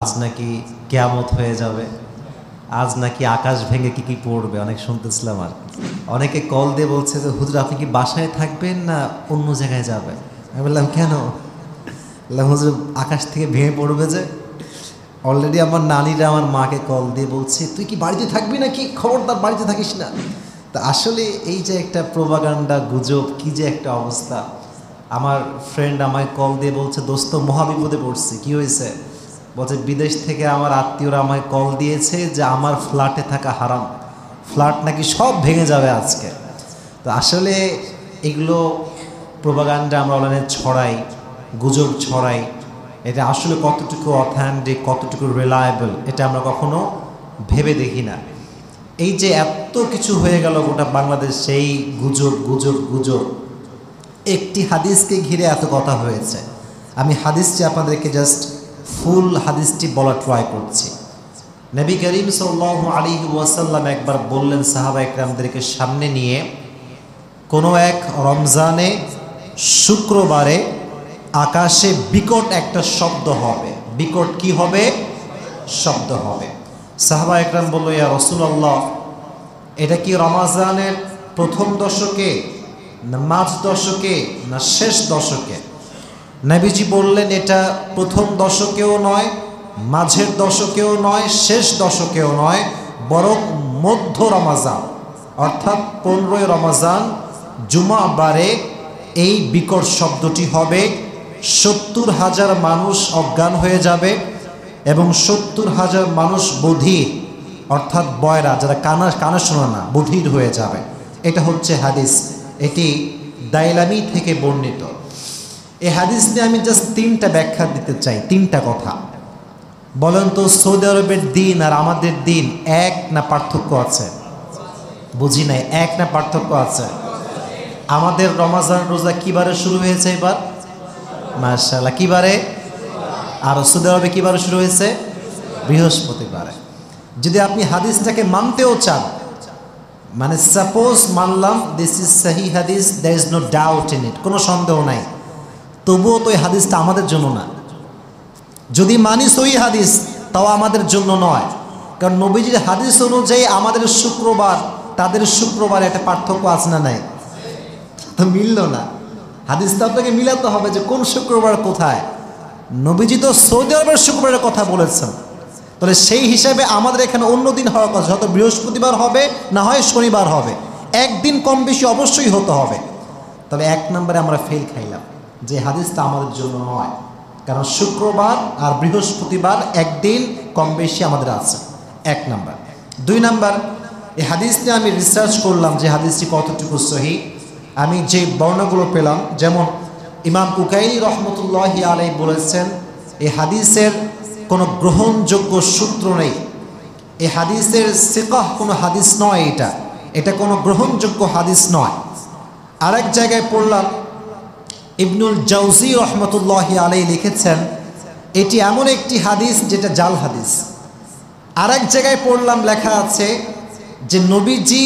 আজ নাকি কিয়ামত হয়ে যাবে, আজ নাকি আকাশ ভেঙে কি পড়বে, অনেক শুনতেছিলাম। আর অনেকে কল দিয়ে বলছে যে হুজুর আপনি কি বাসায় থাকবেন না অন্য জায়গায় যাবেন? আমি বললাম কেন? বললাম হুজুর আকাশ থেকে ভেঙে পড়বে যে। অলরেডি আমার নানিরা আমার মাকে কল দিয়ে বলছে তুই কি বাড়িতে থাকবি নাকি, খবরদার বাড়িতে থাকিস না। তা আসলে এই যে একটা প্রোপাগান্ডা, গুজব, কি যে একটা অবস্থা। আমার ফ্রেন্ড আমায় কল দিয়ে বলছে দোস্ত মহাবিপদে পড়ছি। কি হয়েছে? বলছে বিদেশ থেকে আমার আত্মীয়রা আমায় কল দিয়েছে যে আমার ফ্ল্যাটে থাকা হারাম, ফ্ল্যাট নাকি সব ভেঙে যাবে আজকে। তো আসলে এগুলো প্রোপাগান্ডা আমরা অনলাইনে ছড়াই, গুজব ছড়াই, এটা আসলে কতটুকু অথেন্টিক, কতটুকু রিলায়েবল এটা আমরা কখনো ভেবে দেখি না। এই যে এত কিছু হয়ে গেল গোটা বাংলাদেশ, সেই গুজব গুজব গুজব, একটি হাদিসকে ঘিরে এত কথা হয়েছে। আমি হাদিসটি আপনাদেরকে জাস্ট ফুল হাদিসটি বলা ট্রাই করছি। নবী করিম সাল্লাল্লাহু আলাইহি ওয়াসাল্লাম একবার বললেন সাহাবা একরামদেরকে সামনে নিয়ে, কোনো এক রমজানে শুক্রবারে আকাশে বিকট একটা শব্দ হবে। বিকট কি হবে? শব্দ হবে। সাহাবা একরাম বলল ইয়া রাসূলুল্লাহ, এটা কি রমজানের প্রথম দশকে না মাঝ দশকে না শেষ দশকে? নবীজি বললেন এটা প্রথম দশকেও নয়, মাঝের দশকেও নয়, শেষ দশকেও নয়, বরং মধ্য রমজান অর্থাৎ 15 রমজান জুমা বারে এই বিকট শব্দটি হবে। 70,000 মানুষ অজ্ঞান হয়ে যাবে এবং 70,000 মানুষ বধির অর্থাৎ বয়রা, যারা কানে শোনে না, বধির হয়ে যাবে। এটা হচ্ছে হাদিস, এটি দাইলামি থেকে বর্ণিত। এই হাদিস নিয়ে আমি জাস্ট 3টা ব্যাখ্যা দিতে চাই, 3টা কথা। বলেন তো সৌদি আরবের দিন আর আমাদের দিন এক না পার্থক্য আছে? বুঝি নাই, এক না পার্থক্য আছে? আমাদের রমজান রোজা কিবারে শুরু হয়েছে এবার? মাশাআল্লাহ, কিবারে? আর সৌদি আরবে কিবারে শুরু হয়েছে? বৃহস্পতিবারে। যদি আপনি হাদিসটাকে মানতেও চান, মানে সাপোজ মানলাম দিস ইজ সহি হাদিস, there is no doubt in it, কোনো সন্দেহ নাই, তবুও তো এই হাদিসটা আমাদের জন্য না। যদি মানি সহি হাদিস, তাও আমাদের জন্য নয়, কারণ নবীজির হাদিস অনুযায়ী আমাদের শুক্রবার তাদের শুক্রবার একটা পার্থক্য আছে না নাই? তো মিলল না। হাদিসটা আপনাকে মিলাতে হবে যে কোন শুক্রবার কোথায়। নবীজি তো সৌদি আরবের শুক্রবারের কথা বলেছেন, তাহলে সেই হিসাবে আমাদের এখানে অন্য দিন হওয়ার কথা, হয়তো বৃহস্পতিবার হবে না হয় শনিবার হবে, একদিন কম বেশি অবশ্যই হতে হবে। তবে 1 নম্বরে আমরা ফেল খাইলাম যে হাদিসটা আমাদের জন্য নয়, কারণ শুক্রবার আর বৃহস্পতিবার একদিন কম বেশি আমাদের আছে, 1 নম্বর। 2 নম্বর, এই হাদিস নিয়ে আমি রিসার্চ করলাম যে হাদিসটি কতটুকু সহি। আমি যে বর্ণনাগুলো পেলাম, যেমন ইমাম উকাইলি রহমতুল্লাহি আলাইহি বলেছেন এই হাদিসের কোনো গ্রহণযোগ্য সূত্র নেই, এই হাদিসের সিকাহ কোনো হাদিস নয়, এটা কোনো গ্রহণযোগ্য হাদিস নয়। আরেক জায়গায় পড়লাম ইবনুল জাওজি রহমতুল্লাহি আলাইহি লিখেছেন এটি এমন একটি হাদিস যেটা জাল হাদিস। আরেক জায়গায় পড়লাম লেখা আছে যে নবীজি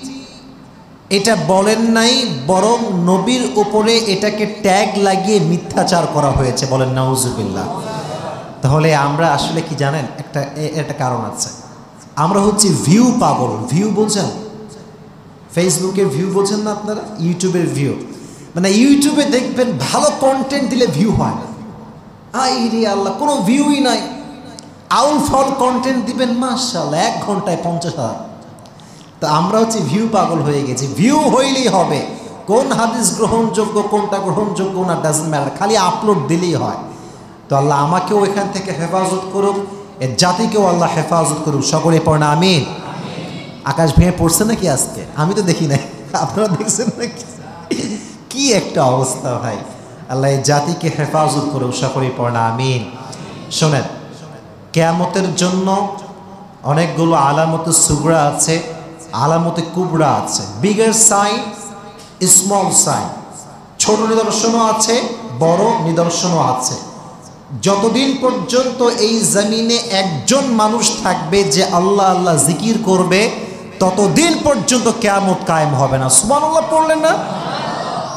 এটা বলেন নাই, বরং নবীর উপরে এটাকে ট্যাগ লাগিয়ে মিথ্যাচার করা হয়েছে। বলেন নাউজুবিল্লাহ। তাহলে আমরা আসলে কি জানেন, একটা কারণ আছে, আমরা হচ্ছে ভিউ পাগল। ভিউ বোঝেন? ফেসবুকের ভিউ বোঝেন না আপনারা? ইউটিউবের ভিউ, মানে ইউটিউবে দেখবেন ভালো কন্টেন্ট দিলে ভিউ হয় না। আইরে আল্লাহ, কোনো ভিউই নাই। আউল ফল কন্টেন্ট দিবেন, মাশাআল্লাহ 1 ঘন্টায় 50,000। তো আমরা হচ্ছে ভিউ পাগল হয়ে গেছি। ভিউ হইলেই হবে, কোন হাদিস গ্রহণযোগ্য কোনটা গ্রহণযোগ্য না ডাজন্ট ম্যাটার, খালি আপলোড দিলেই হয়। তো আল্লাহ আমাকেও এখান থেকে হেফাজত করুক, এর জাতিকেও আল্লাহ হেফাজত করুক। সকলে পড়না আমিন। আকাশ ভেঙে পড়ছে নাকি আজকে? আমি তো দেখি নাই, আপনারা দেখছেন নাকি? কি একটা অবস্থা ভাই। আল্লাহ এই জাতিকে হেফাজত করুক, সকলে পড়না আমিন। শোনেন, কিয়ামতের জন্য অনেকগুলো আলামতে সুগরা আছে, আলামতে কুবরা আছে। বিগার সাইন, স্মল সাইন, ছোট নিদর্শনও আছে, বড় নিদর্শনও আছে। যতদিন পর্যন্ত এই জমিনে একজন মানুষ থাকবে যে আল্লাহ আল্লাহ জিকির করবে, ততদিন পর্যন্ত কিয়ামত কায়েম হবে না। সুবহানাল্লাহ পড়লেন না?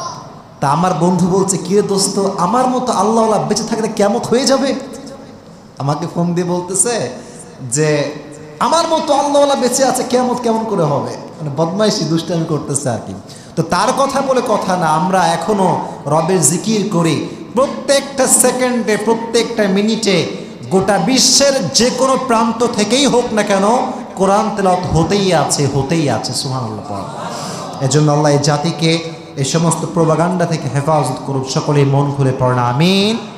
তা আমার বন্ধু বলছে, কি রে দোস্ত, আমার মতো আল্লাহ আল্লাহ বেঁচে থাকলে কিয়ামত হয়ে যাবে? আমাকে ফোন দিয়ে বলতেছে যে আমার মতো আল্লাহওয়ালা বেঁচে আছে, কিয়ামত কেমন করে হবে, মানে বদমাইশি দুষ্টামি করতেছে আর কি। তো তার কথা বলে কথা না, আমরা এখনো রবের জিকির করি প্রত্যেকটা সেকেন্ডে, প্রত্যেকটা মিনিটে, গোটা বিশ্বের যে কোনো প্রান্ত থেকেই হোক না কেন কোরআন তেলাওয়াত হতেই আছে সুবহানাল্লাহ। এজন্য আল্লাহ এই জাতিকে এই সমস্ত প্রোপাগান্ডা থেকে হেফাজত করুক, সকলেই মন খুলে পড়না আমিন।